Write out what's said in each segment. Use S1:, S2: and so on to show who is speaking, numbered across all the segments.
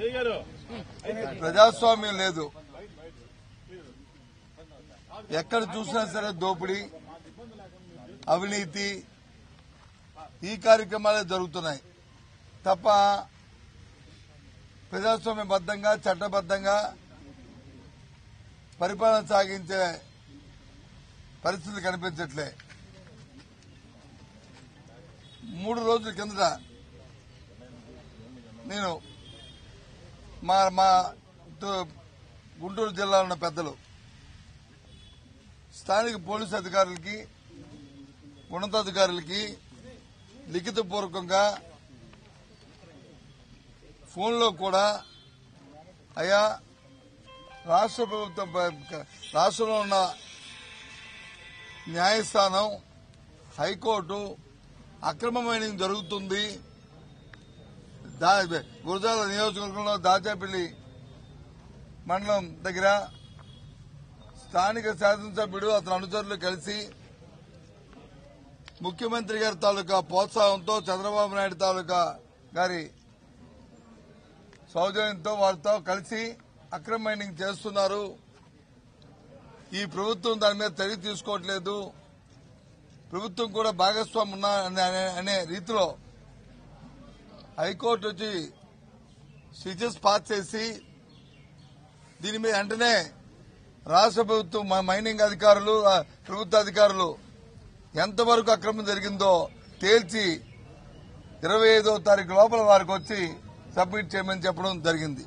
S1: ప్రజాస్వామ్యం లేదు. ఎక్కడ చూసినా సరే దోపిడీ, అవినీతి, ఈ కార్యక్రమాలే జరుగుతున్నాయి తప్ప ప్రజాస్వామ్యబద్దంగా చట్టబద్దంగా పరిపాలన సాగించే పరిస్థితి కనిపించట్లే. 3 రోజుల కిందట నేను మా గుంటూరు జిల్లాలో ఉన్న పెద్దలు, స్థానిక పోలీసు అధికారులకి, ఉన్నతాధికారులకి లిఖితపూర్వకంగా ఫోన్లో కూడా అయ్యా రాష్ట్ర ప్రభుత్వం రాష్ట్రంలో ఉన్న న్యాయస్థానం, హైకోర్టు అక్రమ మైనింగ్ జరుగుతుంది. గురజాల నియోజకవర్గంలో దాచేపల్లి మండలం దగ్గర స్థానిక శాసనసభ్యుడు అతని అనుచరులు కలిసి ముఖ్యమంత్రి గారి తాలూకా ప్రోత్సాహంతో, చంద్రబాబు నాయుడు తాలూకా గారి సౌజన్యంతో వారితో కలిసి అక్రమ మైనింగ్ చేస్తున్నారు. ఈ ప్రభుత్వం దాని మీద చర్య తీసుకోవట్లేదు, ప్రభుత్వం కూడా భాగస్వామ్యం ఉన్నా అనే రీతిలో హైకోర్టు వచ్చి స్విచెస్ పాస్ చేసి దీని మీద వెంటనే రాష్ట్ర ప్రభుత్వం మైనింగ్ అధికారులు, ప్రభుత్వ అధికారులు ఎంతవరకు అక్రమం జరిగిందో తేల్చి 25వ తారీఖు లోపల వారికి వచ్చి సబ్మిట్ చేయమని చెప్పడం జరిగింది.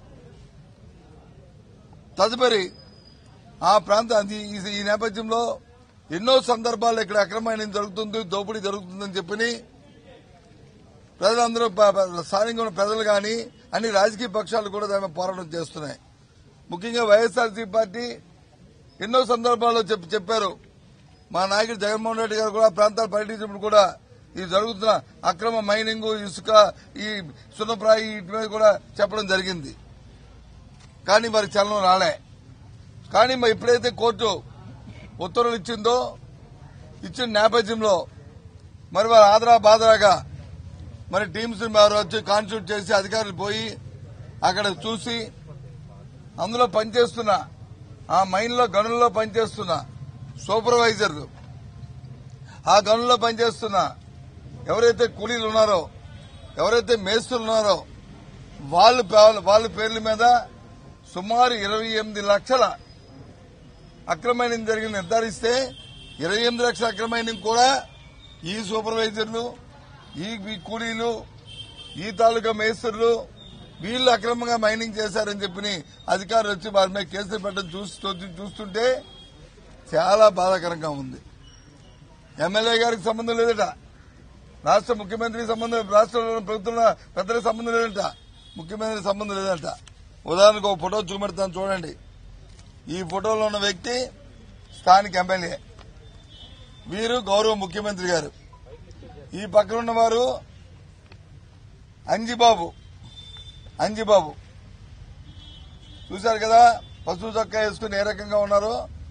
S1: తదుపరి ఆ ప్రాంతం ఈ నేపథ్యంలో ఎన్నో సందర్భాల్లో ఇక్కడ అక్రమమైన జరుగుతుంది, దోపిడీ జరుగుతుందని చెప్పి ప్రజలందరూ, స్థానికంగా ఉన్న ప్రజలు గాని అన్ని రాజకీయ పక్షాలు కూడా దాని పోరాటం చేస్తున్నాయి. ముఖ్యంగా వైఎస్ఆర్సీపీ పార్టీ ఎన్నో సందర్భాల్లో చెప్పారు. మా నాయకుడు జగన్మోహన్ రెడ్డి గారు కూడా ప్రాంతాలు పర్యటించినప్పుడు కూడా ఈ జరుగుతున్న అక్రమ మైనింగ్, ఇసుక, ఈ సున్నప్రాయి వీటి మీద కూడా చెప్పడం జరిగింది. కానీ మరి చలనం రాలే. కానీ మరి ఎప్పుడైతే కోర్టు ఉత్తర్వులు ఇచ్చిన నేపథ్యంలో మరి వారు ఆదరా బాదరాగా మరి టీమ్స్ వారు వచ్చి కాన్స్టిట్యూట్ చేసి అధికారులు పోయి అక్కడ చూసి అందులో పనిచేస్తున్న ఆ మైన్లో గనుల్లో పనిచేస్తున్న సూపర్వైజర్లు, ఆ గనుల్లో పనిచేస్తున్న ఎవరైతే కూలీలు ఉన్నారో, ఎవరైతే మేస్త్రులు ఉన్నారో వాళ్ళ పేర్ల మీద సుమారు 28 లక్షల అక్రమైనింగ్ జరిగి నిర్ధారిస్తే 28 లక్షల అక్రమైనింగ్ కూడా ఈ సూపర్వైజర్లు, ఈ కూలీలు, ఈ తాలూకా మేస్త్రులు వీళ్లు అక్రమంగా మైనింగ్ చేశారని చెప్పి అధికారులు వచ్చి వారి మీద కేసులు పెట్టడం చూస్తుంటే చాలా బాధాకరంగా ఉంది. ఎమ్మెల్యే గారికి సంబంధం లేదట, రాష్ట్ర ముఖ్యమంత్రికి సంబంధం, రాష్ట్రంలో ప్రభుత్వం పెద్దలకు సంబంధం లేదట, ముఖ్యమంత్రికి సంబంధం లేదట. ఉదాహరణకు ఒక ఫోటో చూపెడతాను చూడండి. ఈ ఫోటోలో ఉన్న వ్యక్తి స్థానిక ఎమ్మెల్యే, వీరు గౌరవ ముఖ్యమంత్రి గారు. ఈ పక్కన ఉన్నవారు అంజిబాబు చూశారు కదా, పసుపు చొక్కా వేసుకుని ఏ రకంగా ఉన్నారో.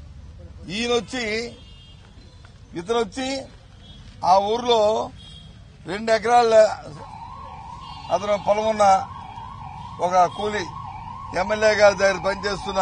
S1: ఇతనొచ్చి ఆ ఊర్లో 2 ఎకరాల అతను పొలం ఉన్న ఒక కూలీ, ఎమ్మెల్యే గారి దగ్గర పనిచేస్తున్న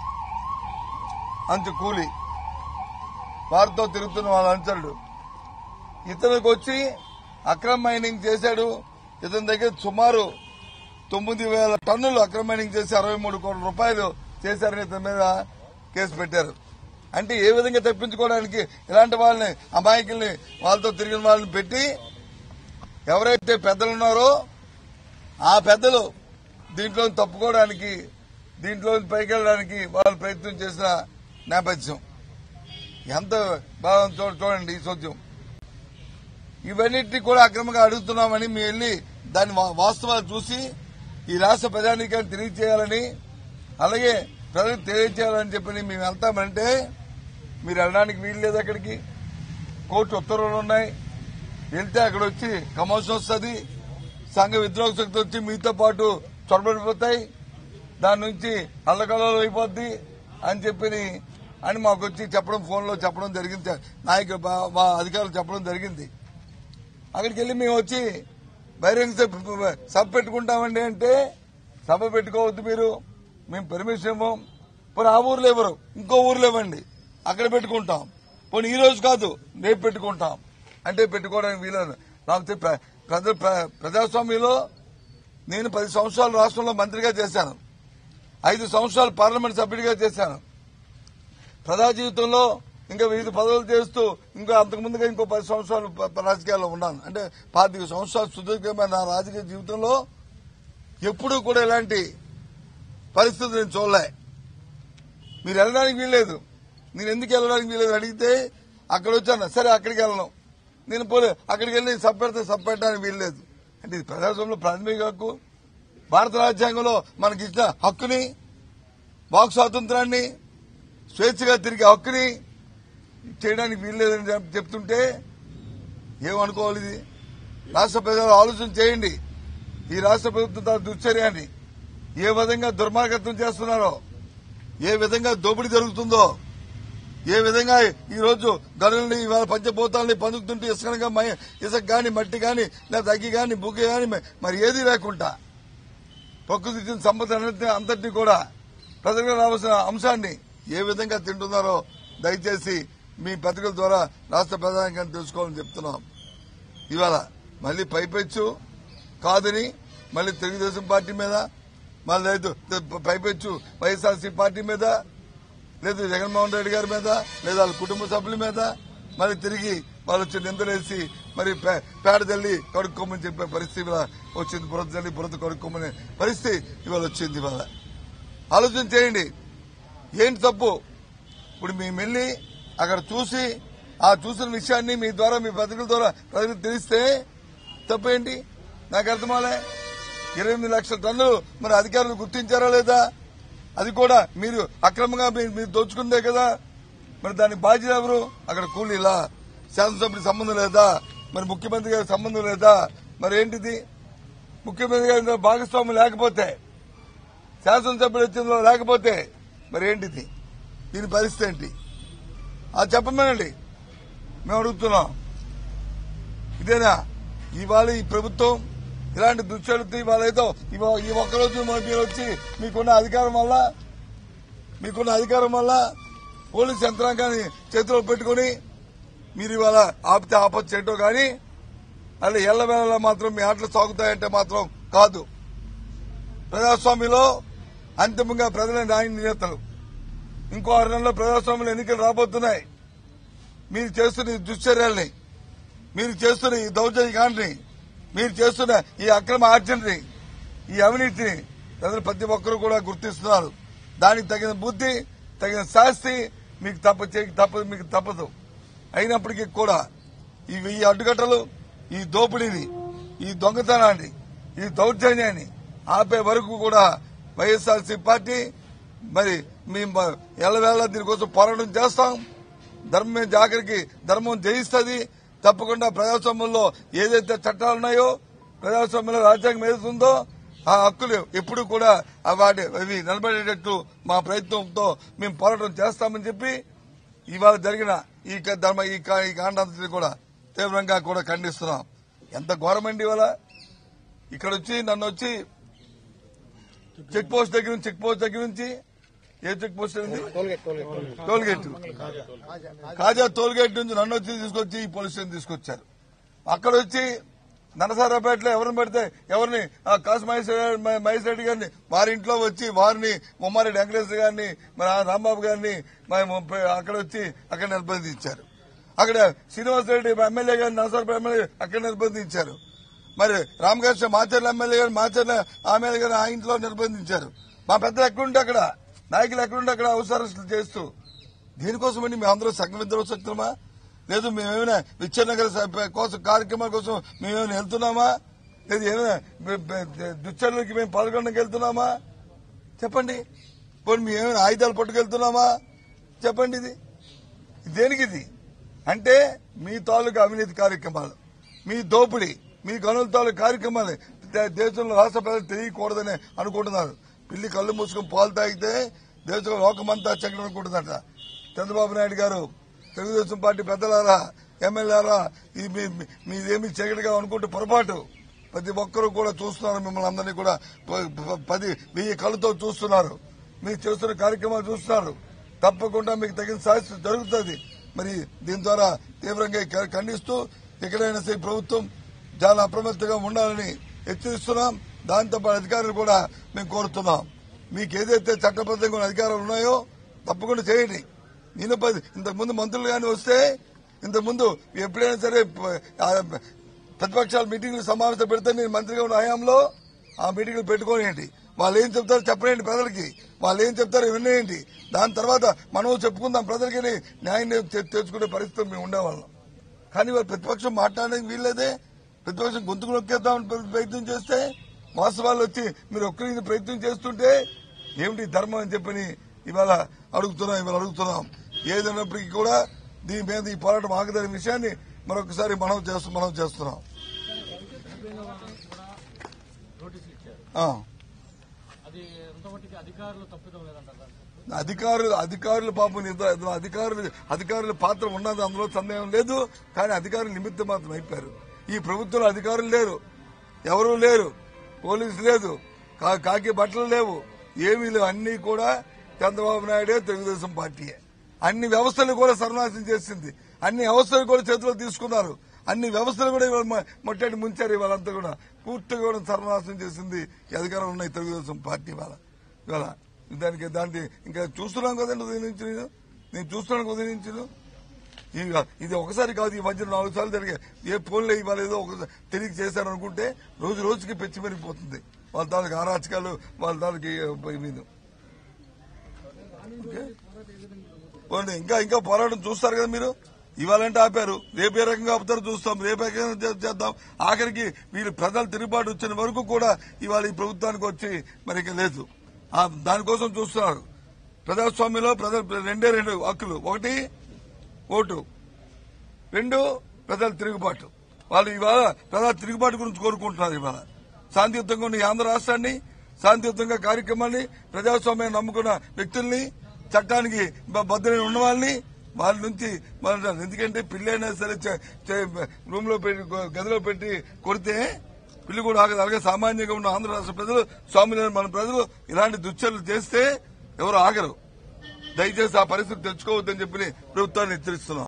S1: అంచు కూలీ, వారితో తిరుగుతున్న వాళ్ళ అనుచరుడు. ఇతనికి వచ్చి అక్రమ మైనింగ్ చేశాడు. ఇతని దగ్గర సుమారు 9,000 టన్నులు అక్రమ మైనింగ్ చేసి 63 కోట్ల రూపాయలు చేశారని ఇతని మీద కేసు పెట్టారు. అంటే ఏ విధంగా తప్పించుకోవడానికి ఇలాంటి వాళ్ళని, అమాయకుల్ని, వాళ్ళతో తిరిగిన వాళ్ళని పెట్టి ఎవరైతే పెద్దలు ఉన్నారో ఆ పెద్దలు దీంట్లో తప్పుకోవడానికి, దీంట్లో పైకి వెళ్ళడానికి వాళ్ళు ప్రయత్నం చేసిన నేపథ్యం ఎంత బాగా చూడండి. ఈ సోద్యం ఇవన్నిటినీ కూడా అక్రమంగా అడుగుతున్నామని మేము వెళ్లి దాని వాస్తవాలు చూసి ఈ రాష్ట్ర ప్రజానీకాన్ని తెలియజేయాలని, అలాగే ప్రజలకు తెలియజేయాలని చెప్పి మేము వెళ్తామంటే మీరు వెళ్ళడానికి వీలు లేదు. అక్కడికి కోర్టు ఉత్తర్వులు ఉన్నాయి. వెళ్తే అక్కడ వచ్చి కమోషన్ వస్తుంది, సంఘ విద్రోహ శక్తి వచ్చి మీతో పాటు చొరబడిపోతాయి, దాని నుంచి అల్లకల్లోలం అయిపోద్ది అని మాకు వచ్చి చెప్పడం, ఫోన్లో చెప్పడం జరిగింది. మా అధికారులు చెప్పడం జరిగింది. అక్కడికి వెళ్లి మేము వచ్చి బహిరంగ సభ పెట్టుకుంటామండి అంటే సభ పెట్టుకోవద్దు మీరు, మేము పర్మిషన్ ఇవ్వం. పోనీ ఆ ఊర్లో ఇవ్వరు, ఇంకో ఊర్లో ఇవ్వండి, అక్కడ పెట్టుకుంటాం. పోనీ ఈ రోజు కాదు రేపు పెట్టుకుంటాం అంటే పెట్టుకోవడానికి వీలేదు. నాకు ప్రజాస్వామ్యంలో నేను 10 సంవత్సరాలు రాష్ట్రంలో మంత్రిగా చేశాను, 5 సంవత్సరాలు పార్లమెంట్ సభ్యుడిగా చేశాను. ప్రజా జీవితంలో ఇంకా 5 పదవులు చేస్తూ ఇంకా అంతకుముందుగా ఇంకో 10 సంవత్సరాలు రాజకీయాల్లో ఉన్నాను. అంటే 25 సంవత్సరాలు సుదీర్ఘమైన నా రాజకీయ జీవితంలో ఎప్పుడూ కూడా ఇలాంటి పరిస్థితులు నేను చూడలే. మీరు వెళ్ళడానికి వీల్లేదు, నేను ఎందుకు వెళ్ళడానికి వీల్లేదు అడిగితే అక్కడ వచ్చాను, సరే అక్కడికి వెళ్ళను, నేను పోలే అక్కడికి వెళ్ళి సబ్ పెట్టడానికి వీల్లేదు. అంటే ఇది ప్రజాస్వామ్యంలో ప్రాథమిక హక్కు, భారత రాజ్యాంగంలో మనకి ఇచ్చిన హక్కుని, వాక్ స్వాతంత్రాన్ని, స్వేచ్ఛగా తిరిగే హక్కుని చేయడానికి వీల్లేదని చెప్తుంటే ఏమనుకోవాలి? ఇది రాష్ట్ర ప్రజలు ఆలోచన చేయండి. ఈ రాష్ట్ర ప్రభుత్వం దుశ్చర్యాన్ని ఏ విధంగా దుర్మార్గత్వం చేస్తున్నారో, ఏ విధంగా దోపిడీ జరుగుతుందో, ఏ విధంగా ఈ రోజు గనుల్ని ఇవాళ పంచభూతాలని పంచుతుంటే ఇసుక గాని, మట్టి గాని, లేదా అగ్గి గాని, బుగ్గి గాని మరి ఏది లేకుండా ప్రకృతి ఇచ్చిన సంపద అంతటినీ కూడా ప్రజలకు రావాల్సిన అంశాన్ని ఏ విధంగా తింటున్నారో దయచేసి మీ పత్రికల ద్వారా రాష్ట్ర ప్రధానికాన్ని తెలుసుకోవాలని చెప్తున్నాం. ఇవాళ మళ్లీ పైపెచ్చు కాదని మళ్లీ తెలుగుదేశం పార్టీ మీద, మళ్ళీ లేదు పైపెచ్చు వైఎస్ఆర్సీ పార్టీ మీద, లేదు జగన్మోహన్ రెడ్డి గారి మీద, లేదా వాళ్ళ కుటుంబ సభ్యుల మీద మరి తిరిగి వాళ్ళు వచ్చి నిందలేసి మరి పేడ తల్లి కడుక్కోమని చెప్పే పరిస్థితి వచ్చింది. బురద తల్లి బురద కడుక్కోమనే పరిస్థితి ఇవాళ వచ్చింది. ఇవాళ ఆలోచన చేయండి, ఏంటి తప్పు? ఇప్పుడు మేము వెళ్లి అక్కడ చూసి ఆ చూసిన విషయాన్ని మీ ద్వారా, మీ పత్రికల ద్వారా ప్రజలకు తెలిస్తే తప్పేంటి? నాకు అర్థమాలే. 28 లక్షల టన్నులు మరి అధికారులు గుర్తించారా లేదా? అది కూడా మీరు అక్రమంగా మీరు దోచుకుందే కదా. మరి దానికి బాధ్యత ఎవరు? అక్కడ కూలీలా? శాసనసభ్యుడికి సంబంధం లేదా? మరి ముఖ్యమంత్రి గారికి సంబంధం లేదా? మరి ఏంటిది? ముఖ్యమంత్రి గారి భాగస్వామ్యం లేకపోతే, శాసనసభ్యుడు వచ్చిందో లేకపోతే మరి ఏంటిది? దీని పరిస్థితి ఏంటి? అది చెప్పమనండి, మేము అడుగుతున్నాం. ఇదేనా ఇవాళ ఈ ప్రభుత్వం ఇలాంటి దుశ్చరిత్ర? ఇవాళ ఏదో ఈ ఒక్కరోజు మీరు వచ్చి మీకున్న అధికారం వల్ల పోలీస్ యంత్రాంగాన్ని చేతిలో పెట్టుకుని మీరు ఇవాళ ఆపితే ఆపచ్చు చేయటం కానీ అలా ఎల్లవేళలా మాత్రం మీ ఆటలు సాగుతాయంటే మాత్రం కాదు. ప్రజాస్వామ్యంలో అంతిమంగా ప్రజల న్యాయ నేతలు. ఇంకో 6 నెలల్లో ప్రజాస్వామ్యంలో ఎన్నికలు రాబోతున్నాయి. మీరు చేస్తున్న ఈ దుశ్చర్యల్ని, మీరు చేస్తున్న ఈ దౌర్జన్యాన్ని, మీరు చేస్తున్న ఈ అక్రమ ఆర్జనని, ఈ అవినీతిని ప్రజలు ప్రతి ఒక్కరూ కూడా గుర్తిస్తున్నారు. దానికి తగిన బుద్ధి, తగిన శాస్తి మీకు తప్పదు. అయినప్పటికీ కూడా ఈ అడ్డుకట్టలు, ఈ దోపిడీని, ఈ దొంగతనాన్ని, ఈ దౌర్జన్యాన్ని ఆపే వరకు కూడా వైఎస్ఆర్సీ పార్టీ మరి మేము ఎల్లవేళ దీనికోసం పోరాటం చేస్తాం. ధర్మమే జాగరికి ధర్మం జయిస్తుంది. తప్పకుండా ప్రజాస్వామ్యంలో ఏదైతే చట్టాలున్నాయో, ప్రజాస్వామ్యంలో రాజ్యాంగం ఏదైతుందో ఆ హక్కులు ఎప్పుడు కూడా అవి నిలబడేటట్టు మా ప్రయత్నంతో మేము పోరాటం చేస్తామని చెప్పి ఇవాళ జరిగిన ఈ కాండంతటిని కూడా తీవ్రంగా కూడా ఖండిస్తున్నాం. ఎంత ఘోరమండి! ఇవాళ ఇక్కడ వచ్చి నన్ను వచ్చి చెక్ పోస్ట్ దగ్గర నుంచి ఏ చెక్ పోస్ట్ ఉంది? టోల్గేట్, కాజా టోల్గేట్ నుంచి నన్ను వచ్చి తీసుకొచ్చి ఈ పోలీస్ స్టేషన్ తీసుకొచ్చారు. అక్కడ వచ్చి నరసరావుపేటలో ఎవరిని పెడితే ఎవరిని కాసు మహేష్ రెడ్డి గారిని వారి ఇంట్లో వచ్చి వారిని ఉమ్మారెడ్డి వెంకటేశ్వర గారిని మరి రాంబాబు గారిని అక్కడ వచ్చి అక్కడ నిర్బంధించారు. అక్కడ శ్రీనివాసరెడ్డి ఎమ్మెల్యే గారిని నరసరావుపేట ఎమ్మెల్యే అక్కడ నిర్బంధించారు. మరి రామకృష్ణ మాచర్ల ఎమ్మెల్యే గారు మాచర్ల ఎమ్మెల్యే గారు ఆ ఇంట్లో నిర్బంధించారు. మా పెద్దలు ఎక్కడుంటే అక్కడ, నాయకులు ఎక్కడుంటే అక్కడ అవసరాలు చేస్తూ దీనికోసమని మేమందరూ సంఘమిద్రోశక్తులమా? లేదు మేమేమైనా విచ్ఛిన్నగర కోసం కార్యక్రమాల కోసం మేమేమైనా వెళ్తున్నామా? లేదు ఏమైనా దుశ్చర్యలకి మేము పాల్గొనడానికి వెళ్తున్నామా? చెప్పండి. పోనీ మేమేమైనా ఆయుధాలు పట్టుకెళ్తున్నామా? చెప్పండి. ఇది దేనికి? ఇది అంటే మీ తాలూకు అవినీతి కార్యక్రమాలు, మీ దోపిడీ, మీ గనుల తాలూకు కార్యక్రమాలు దేశంలో రాష్ట్ర ప్రజలు తెలియకూడదని అనుకుంటున్నారు. పిల్లి కళ్ళు మూసుకుని పాలు తాగితే దేశంలో లోకమంతా చెక్కడం అనుకుంటుందట. చంద్రబాబు నాయుడు గారు, తెలుగుదేశం పార్టీ పెద్దలారా, ఎమ్మెల్యేలారా, మీదేమీ చీకటిగా అనుకుంటే పొరపాటు. ప్రతి ఒక్కరూ కూడా చూస్తున్నారు. మిమ్మల్ని అందరినీ కూడా 10,000 కళ్ళతో చూస్తున్నారు. మీరు చేస్తున్న కార్యక్రమాలు చూస్తున్నారు. తప్పకుండా మీకు తగిన శాస్త్రం జరుగుతుంది. మరి దీని ద్వారా తీవ్రంగా ఖండిస్తూ ఎక్కడైనా సరే ప్రభుత్వం చాలా అప్రమత్తంగా ఉండాలని హెచ్చరిస్తున్నాం. దాంతోపాటు అధికారులు కూడా మేము కోరుతున్నాం. మీకు ఏదైతే చట్టబద్దంగా అధికారాలు ఉన్నాయో తప్పకుండా చేయండి. నేను ఇంతకుముందు మంత్రులు కానీ వస్తే ఇంతకుముందు ఎప్పుడైనా సరే ప్రతిపక్షాల మీటింగ్లు సమావేశం పెడితే నేను మంత్రిగా ఉన్న హయాంలో ఆ మీటింగ్లు పెట్టుకోనేయండి. వాళ్ళు ఏం చెప్తారో చెప్పలేండి ప్రజలకి. వాళ్ళు ఏం చెప్తారో వినేయండి. దాని తర్వాత మనం చెప్పుకుందాం. ప్రజలకి న్యాయం తెచ్చుకునే పరిస్థితి మేము ఉండేవాళ్ళం. కానీ వాళ్ళు ప్రతిపక్షం మాట్లాడడానికి వీల్లేదే. ప్రతిపక్షం గొంతుకు నొక్కేద్దామని ప్రయత్నం చేస్తే వాస్తవాలు వచ్చి మీరు ఒక్కరికి ప్రయత్నం చేస్తుంటే ఏమిటి ధర్మం అని చెప్పని ఇవాళ అడుగుతున్నాం. ఏదైనప్పటికీ కూడా దీని మీద ఈ పోరాటం ఆగదనే విషయాన్ని మరొకసారి మనం చేస్తున్నాం. అధికారుల పాపం అధికారుల పాత్ర ఉన్నది, అందులో సందేహం లేదు. కానీ అధికారులు నిమిత్తం మాత్రం అయిపోయారు. ఈ ప్రభుత్వంలో అధికారులు లేరు, ఎవరూ లేరు, పోలీసు లేదు, కాకి బట్టలు లేవు, ఏమీ లేవు. అన్ని కూడా చంద్రబాబు నాయుడే, తెలుగుదేశం పార్టీయే. అన్ని వ్యవస్థలు కూడా సర్వనాశనం చేసింది. అన్ని వ్యవస్థలు కూడా చేతిలో తీసుకున్నారు. అన్ని వ్యవస్థలు కూడా ఇవాళ మొట్టటి ముంచారు. ఇవాళంతా కూడా పూర్తిగా కూడా సర్వనాశనం చేసింది ఈ అధికారంలో ఉన్న తెలుగుదేశం పార్టీ. ఇవాళ దానికి ఇంకా చూస్తున్నాం కదండి. నేను చూస్తున్నాను ఉదయించను. ఇది ఒకసారి కాదు, ఈ మధ్య 4 సార్లు జరిగాయి. ఏ ఫోన్లో ఇవాళ ఏదో ఒకసారి తెలియక చేశారనుకుంటే రోజు రోజుకి పెంచి పెరిగిపోతుంది వాళ్ళ తాలూకు అరాచకాలు, వాళ్ళ తాలూకు మీద. ఇంకా పోరాటం చూస్తారు కదా మీరు. ఇవాళంటే ఆపారు, రేపు ఏ రకంగా ఆపుతారో చూస్తాం, రేపు ఏ రకంగా చేద్దాం. ఆఖరికి వీళ్ళు ప్రజలు తిరుగుబాటు వచ్చిన వరకు కూడా ఇవాళ ఈ ప్రభుత్వానికి వచ్చి మరి ఇక లేదు. దానికోసం చూస్తున్నారు. ప్రజాస్వామ్యంలో రెండే 2 హక్కులు. 1 ఓటు, 2 ప్రజల తిరుగుబాటు. వాళ్ళు ఇవాళ ప్రజల తిరుగుబాటు గురించి కోరుకుంటున్నారు. ఇవాళ శాంతియుతంగా ఉన్న ఆంధ్ర రాష్ట్రాన్ని, శాంతియుతంగా కార్యక్రమాన్ని, ప్రజాస్వామ్యాన్ని నమ్ముకున్న వ్యక్తుల్ని, చట్టానికి బద్దలైన ఉన్న వాళ్ళ నుంచి ఎందుకంటే పిల్లైనా సరే రూమ్ లో పెట్టి గదిలో పెట్టి కొడితే పిల్లి కూడా ఆగదు. అలాగే సామాన్యంగా ఉన్న ఆంధ్ర రాష్ట్ర ప్రజలు, స్వామిని మన ప్రజలు ఇలాంటి దుశ్చర్యలు చేస్తే ఎవరు ఆగరు. దయచేసి ఆ పరిస్థితి తెచ్చుకోవద్దని చెప్పి ప్రభుత్వాన్ని హెచ్చరిస్తున్నాం.